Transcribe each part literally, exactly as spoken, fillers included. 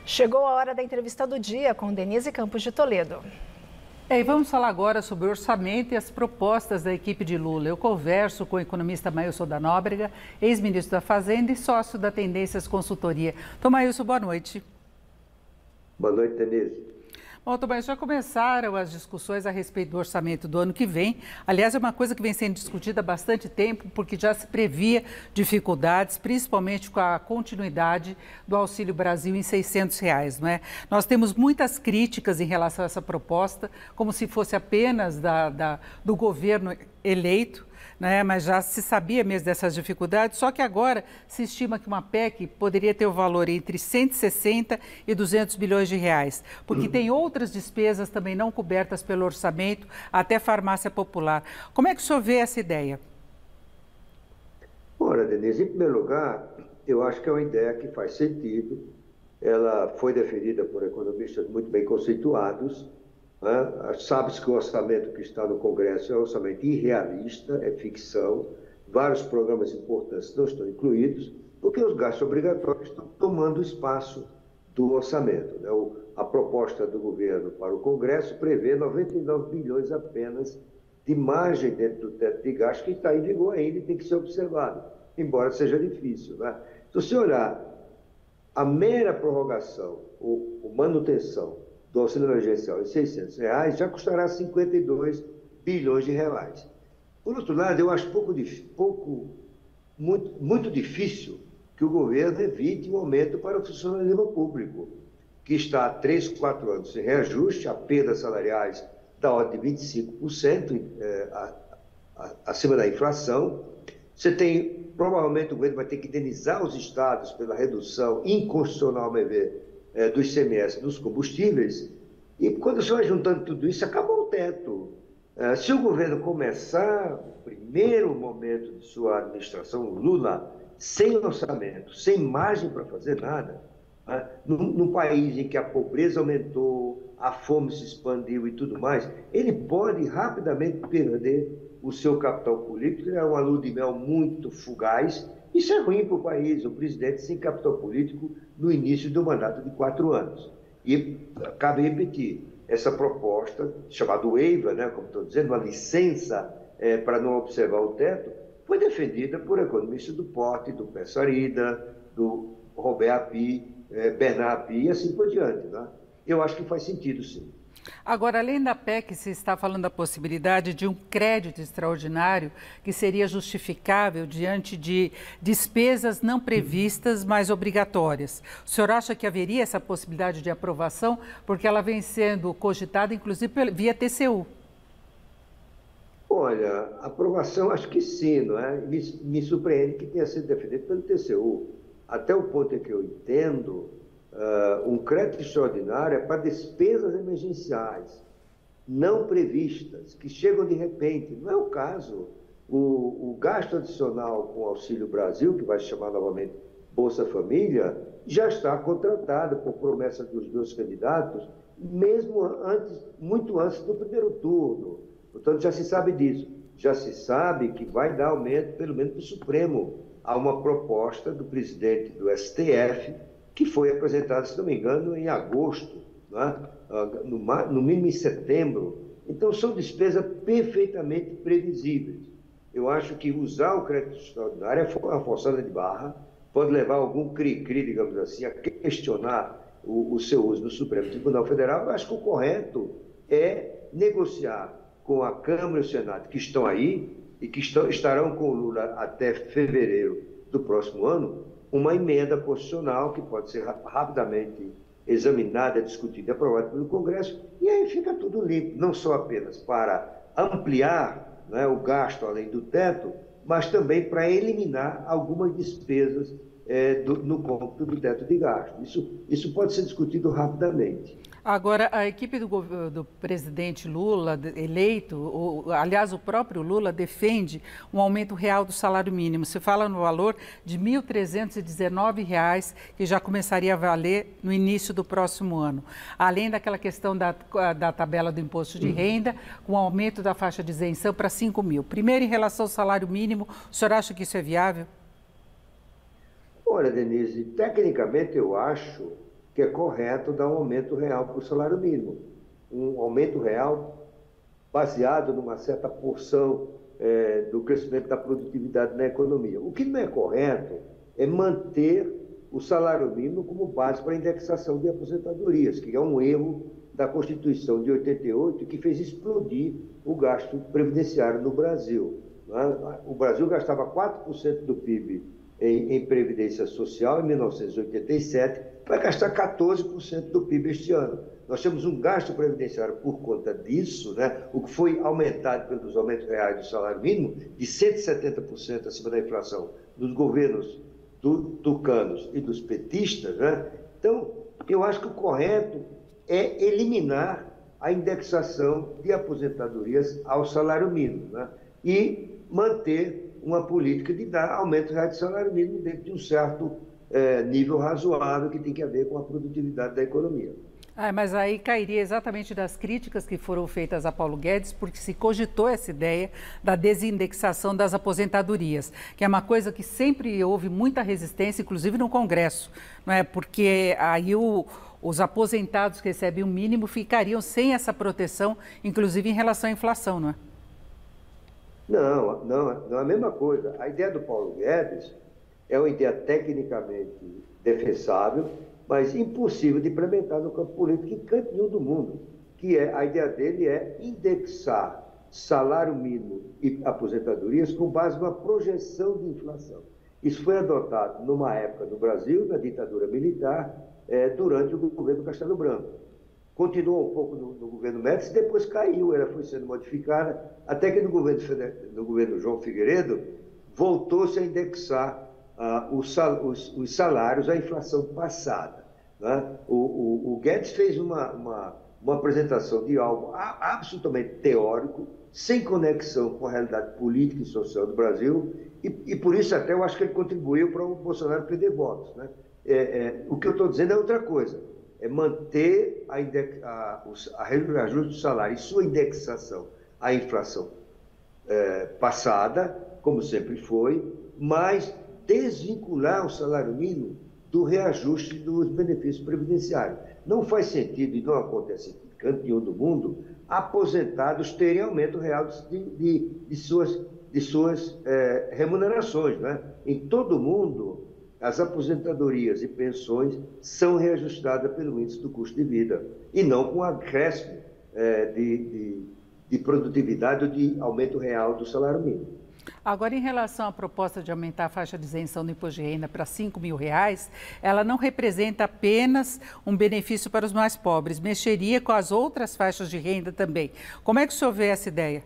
Chegou a hora da entrevista do dia com Denise Campos de Toledo. É, e vamos falar agora sobre o orçamento e as propostas da equipe de Lula. Eu converso com o economista Maílson da Nóbrega, ex-ministro da Fazenda e sócio da Tendências Consultoria. Então, Maílson, boa noite. Boa noite, Denise. Bom, Tomás, já começaram as discussões a respeito do orçamento do ano que vem. Aliás, é uma coisa que vem sendo discutida há bastante tempo, porque já se previa dificuldades, principalmente com a continuidade do Auxílio Brasil em seiscentos reais, não é? Nós temos muitas críticas em relação a essa proposta, como se fosse apenas da, da, do governo eleito, né? Mas já se sabia mesmo dessas dificuldades, só que agora se estima que uma P E C poderia ter o valor entre cento e sessenta e duzentos bilhões de reais, porque tem outras despesas também não cobertas pelo orçamento, até farmácia popular. Como é que o senhor vê essa ideia? Ora, Denise, em primeiro lugar, eu acho que é uma ideia que faz sentido. Ela foi defendida por economistas muito bem conceituados. Né? Sabe-se que o orçamento que está no Congresso é um orçamento irrealista, é ficção. Vários programas importantes não estão incluídos, porque os gastos obrigatórios estão tomando espaço do orçamento. Né? O, a proposta do governo para o Congresso prevê noventa e nove bilhões apenas de margem dentro do teto de gasto, que está em vigor ainda e tem que ser observado, embora seja difícil. Né? Então, se olhar a mera prorrogação ou, ou manutenção do auxílio emergencial em seiscentos reais, já custará cinquenta e dois bilhões de reais. Por outro lado, eu acho pouco, pouco muito, muito difícil que o governo evite um aumento para o funcionalismo público, que está há três, quatro anos sem reajuste, a perdas salariais da ordem de vinte e cinco por cento é, a, a, acima da inflação. Você tem, provavelmente o governo vai ter que indenizar os estados pela redução inconstitucional, ao meu ver, é, do I C M S dos combustíveis. E quando você vai juntando tudo isso, acabou o teto. É, se o governo começar o primeiro momento de sua administração, Lula, sem orçamento, sem margem para fazer nada, né? num, num país em que a pobreza aumentou, a fome se expandiu e tudo mais, ele pode rapidamente perder o seu capital político. Ele é uma lua de mel muito fugaz. Isso é ruim para o país, o presidente sem capital político no início do mandato de quatro anos. E cabe repetir, essa proposta, chamada waiver, né, como estou dizendo, uma licença é, para não observar o teto, foi defendida por economistas do Porte, do Pessarida, do Robert Api, é, Bernard Api e assim por diante. Né? Eu acho que faz sentido, sim. Agora, além da P E C, se está falando da possibilidade de um crédito extraordinário que seria justificável diante de despesas não previstas, mas obrigatórias. O senhor acha que haveria essa possibilidade de aprovação? Porque ela vem sendo cogitada, inclusive, via T C U. Olha, aprovação, acho que sim, não é? Me, me surpreende que tenha sido defendido pelo T C U. Até o ponto em que eu entendo, uh, um crédito extraordinário é para despesas emergenciais, não previstas, que chegam de repente. Não é o caso. O, o gasto adicional com o Auxílio Brasil, que vai se chamar novamente Bolsa Família, já está contratado por promessa dos dois candidatos, mesmo antes, muito antes do primeiro turno. Portanto, já se sabe disso. Já se sabe que vai dar aumento, pelo menos, para o Supremo. Há uma proposta do presidente do S T F, que foi apresentada, se não me engano, em agosto, não é? no, no mínimo em setembro. Então, são despesas perfeitamente previsíveis. Eu acho que usar o crédito extraordinário é uma forçada de barra, pode levar algum cri-cri, digamos assim, a questionar o, o seu uso no Supremo Tribunal Federal. Eu acho que o correto é negociar com a Câmara e o Senado, que estão aí e que estão, estarão com o Lula até fevereiro do próximo ano, uma emenda constitucional que pode ser rapidamente examinada, discutida e aprovada pelo Congresso, e aí fica tudo limpo, não só apenas para ampliar, né, o gasto além do teto, mas também para eliminar algumas despesas é, do, no cômputo do teto de gasto. Isso, isso pode ser discutido rapidamente. Agora, a equipe do, do presidente Lula, eleito, ou, aliás, o próprio Lula defende um aumento real do salário mínimo. Se fala no valor de mil trezentos e dezenove reais, que já começaria a valer no início do próximo ano. Além daquela questão da, da tabela do imposto de renda, com o aumento da faixa de isenção para cinco mil. Primeiro, em relação ao salário mínimo, o senhor acha que isso é viável? Olha, Denise, tecnicamente eu acho que é correto dar um aumento real para o salário mínimo. Um aumento real baseado numa certa porção é, do crescimento da produtividade na economia. O que não é correto é manter o salário mínimo como base para a indexação de aposentadorias, que é um erro da Constituição de oitenta e oito, que fez explodir o gasto previdenciário no Brasil. O Brasil gastava quatro por cento do P I B em, em Previdência Social em mil novecentos e oitenta e sete, vai gastar quatorze por cento do P I B este ano. Nós temos um gasto previdenciário por conta disso, né, o que foi aumentado pelos aumentos reais do salário mínimo, de cento e setenta por cento acima da inflação dos governos do, tucanos e dos petistas. Né? Então, eu acho que o correto é eliminar a indexação de aposentadorias ao salário mínimo, né? E manter uma política de dar aumento real de salário mínimo dentro de um certo é, nível razoável que tem que ver com a produtividade da economia. Ah, mas aí cairia exatamente das críticas que foram feitas a Paulo Guedes, porque se cogitou essa ideia da desindexação das aposentadorias, que é uma coisa que sempre houve muita resistência, inclusive no Congresso, não é? Porque aí o os aposentados que recebem o mínimo ficariam sem essa proteção, inclusive em relação à inflação, não é? Não, não, não é a mesma coisa. A ideia do Paulo Guedes é uma ideia tecnicamente defensável, mas impossível de implementar no campo político em canto nenhum do mundo. Que é, a ideia dele é indexar salário mínimo e aposentadorias com base numa projeção de inflação. Isso foi adotado numa época no Brasil, na ditadura militar, É, durante o governo Castelo Branco. Continuou um pouco no, no governo Médici, depois caiu, ela foi sendo modificada, até que no governo, no governo João Figueiredo voltou-se a indexar ah, os, sal, os, os salários à inflação passada. Né? O, o, o Guedes fez uma, uma, uma apresentação de algo absolutamente teórico, sem conexão com a realidade política e social do Brasil, e, e por isso até eu acho que ele contribuiu para o Bolsonaro perder votos, né? É, é, o que eu estou dizendo é outra coisa, é manter a, index, a, a reajuste do salário e sua indexação à inflação é, passada, como sempre foi, mas desvincular o salário mínimo do reajuste dos benefícios previdenciários. Não faz sentido, e não acontece em canto nenhum do mundo, aposentados terem aumento real de, de, de suas, de suas é, remunerações. Né? Em todo o mundo, as aposentadorias e pensões são reajustadas pelo índice do custo de vida e não com acréscimo é, de, de, de produtividade ou de aumento real do salário mínimo. Agora, em relação à proposta de aumentar a faixa de isenção do imposto de renda para cinco mil reais, ela não representa apenas um benefício para os mais pobres, mexeria com as outras faixas de renda também. Como é que o senhor vê essa ideia?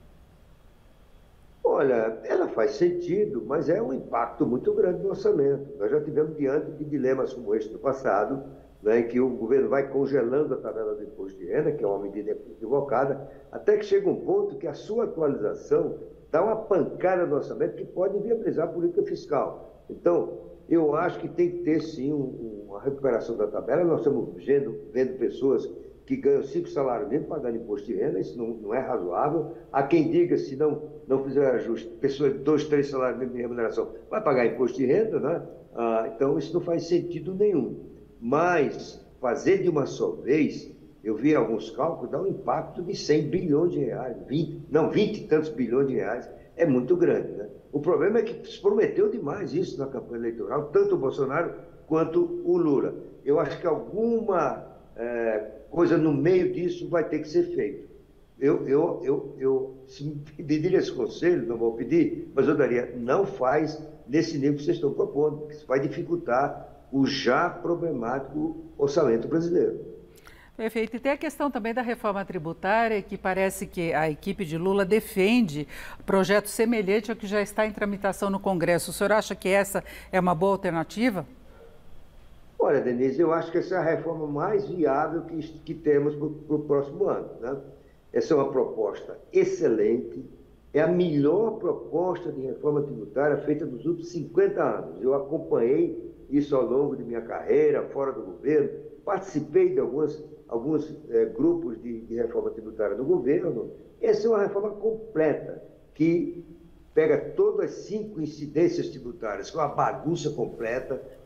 Olha, ela faz sentido, mas é um impacto muito grande no orçamento. Nós já tivemos diante de dilemas como este no passado, né, em que o governo vai congelando a tabela do imposto de renda, que é uma medida equivocada, até que chega um ponto que a sua atualização dá uma pancada no orçamento que pode viabilizar a política fiscal. Então, eu acho que tem que ter, sim, um, uma recuperação da tabela. Nós estamos vendo, vendo pessoas que ganham cinco salários mínimos pagando imposto de renda, isso não, não é razoável. Há quem diga, se não, não fizer ajuste, pessoas de dois, três salários mínimos de remuneração vai pagar imposto de renda, né? Ah, então, isso não faz sentido nenhum. Mas fazer de uma só vez, eu vi alguns cálculos, dá um impacto de cem bilhões de reais, vinte, não, vinte e tantos bilhões de reais, é muito grande, né? O problema é que se prometeu demais isso na campanha eleitoral, tanto o Bolsonaro quanto o Lula. Eu acho que alguma é, coisa no meio disso vai ter que ser feito. Eu, eu, eu, eu se me pedirem esse conselho, não vou pedir, mas eu daria, não faz nesse nível que vocês estão propondo, porque isso vai dificultar o já problemático orçamento brasileiro. Perfeito. E tem a questão também da reforma tributária, que parece que a equipe de Lula defende projeto semelhante ao que já está em tramitação no Congresso. O senhor acha que essa é uma boa alternativa? Olha, Denise, eu acho que essa é a reforma mais viável que, que temos para o próximo ano, né? Essa é uma proposta excelente, é a melhor proposta de reforma tributária feita nos últimos cinquenta anos. Eu acompanhei isso ao longo de minha carreira, fora do governo, participei de algumas, alguns é, grupos de, de reforma tributária do governo. Essa é uma reforma completa, que pega todas as cinco incidências tributárias, que é uma bagunça completa,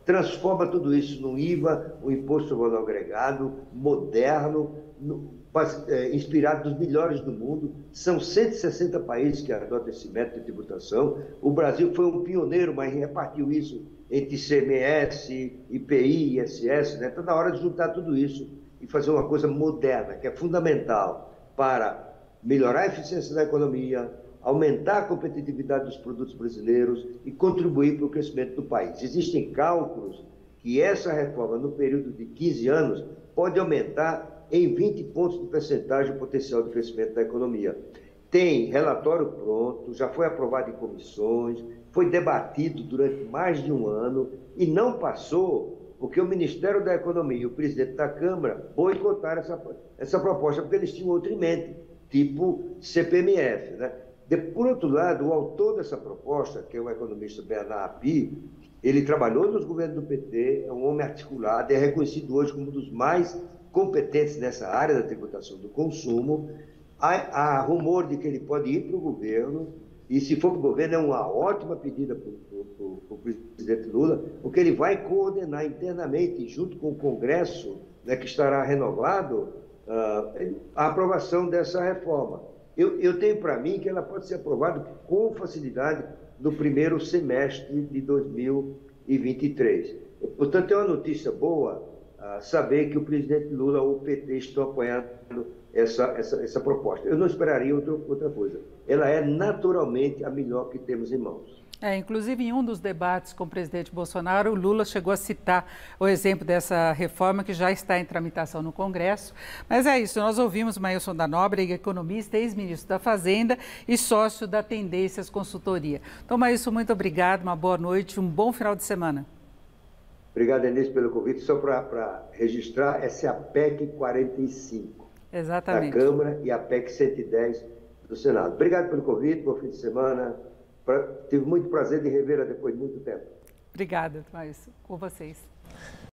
transforma tudo isso num I V A, um imposto sobre valor agregado, moderno, no, é, inspirado dos melhores do mundo. São cento e sessenta países que adotam esse método de tributação. O Brasil foi um pioneiro, mas repartiu isso entre I C M S, I P I, I S S, né? Está na hora de juntar tudo isso e fazer uma coisa moderna, que é fundamental para melhorar a eficiência da economia, aumentar a competitividade dos produtos brasileiros e contribuir para o crescimento do país. Existem cálculos que essa reforma, no período de quinze anos, pode aumentar em vinte pontos de percentagem o potencial de crescimento da economia. Tem relatório pronto, já foi aprovado em comissões, foi debatido durante mais de um ano e não passou porque o Ministério da Economia e o presidente da Câmara boicotaram essa, essa proposta, porque eles tinham outro em mente, tipo C P M F, né? De, por outro lado, o autor dessa proposta, que é o economista Bernard Api, ele trabalhou nos governos do P T, é um homem articulado, é reconhecido hoje como um dos mais competentes nessa área da tributação do consumo. Há, há rumor de que ele pode ir para o governo, e se for para o governo é uma ótima pedida para o presidente Lula, porque ele vai coordenar internamente, junto com o Congresso, né, que estará renovado, uh, a aprovação dessa reforma. Eu, eu tenho para mim que ela pode ser aprovada com facilidade no primeiro semestre de dois mil e vinte e três. Portanto, é uma notícia boa uh, saber que o presidente Lula ou o P T estão apoiando essa, essa, essa proposta. Eu não esperaria outra, outra coisa. Ela é naturalmente a melhor que temos em mãos. É, inclusive, em um dos debates com o presidente Bolsonaro, o Lula chegou a citar o exemplo dessa reforma que já está em tramitação no Congresso. Mas é isso, nós ouvimos Maílson da Nóbrega, economista, ex-ministro da Fazenda e sócio da Tendências Consultoria. Então, Maílson, muito obrigado, uma boa noite, um bom final de semana. Obrigado, Denise, pelo convite. Só para registrar, essa é a P E C quarenta e cinco Exatamente. Da Câmara e a P E C cento e dez do Senado. Obrigado pelo convite, bom fim de semana. Pra, tive muito prazer de revê-la depois de muito tempo. Obrigada, Maílson, com vocês.